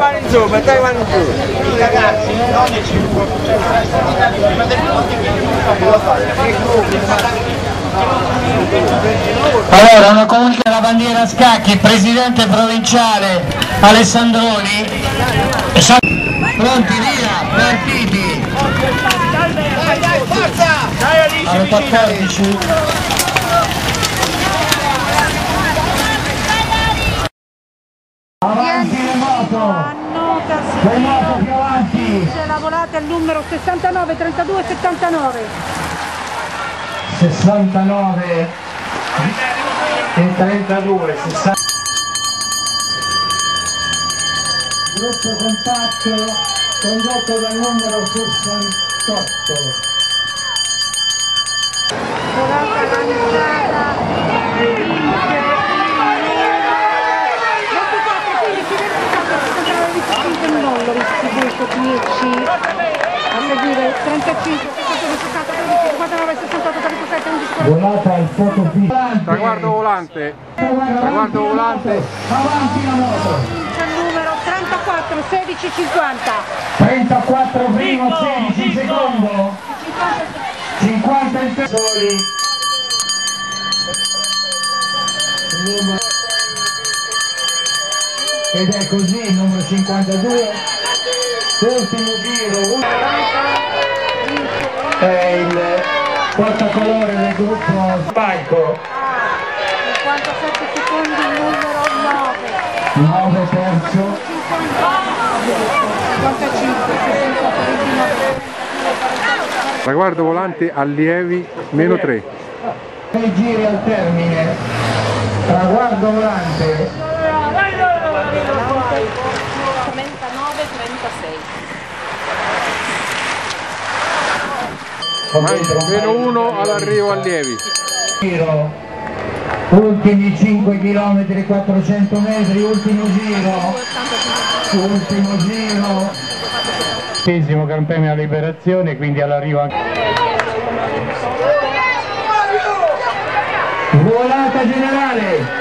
mano in giù, metti le mani in giù. Ragazzi, non è 5. Allora, una comunica la bandiera a scacchi, presidente provinciale Alessandroni. Pronti, via, partiti. Forza! Alle 14. Avanti le moto! Le moto più avanti! Lavorate al numero 69 32 79. 69 e 32, 60. Gruppo compatto condotto dal numero 68. Volata lanciata, a seguire 35, 59, 68, 37, 11, Volata al fotofilm. Traguardo volante. Traguardo volante. Avanti la moto. c'è il numero 34, 16, 50. 34 primo, 16 secondo. 50 il tesori. Ed è così il numero 52. Ultimo giro. È il portacolore del gruppo Spalco. 57 secondi il numero 9. 9 terzo. 55, 68, 29. Traguardo volante allievi meno 3. 6 giri al termine. Traguardo volante. 39, 36. Meno 1 all'arrivo allievi. Giro. Ultimi 5 km 400 metri, ultimo giro. Ultimo giro. Ultimo Gran Premio alla Liberazione, quindi all'arrivo anche. Volata generale.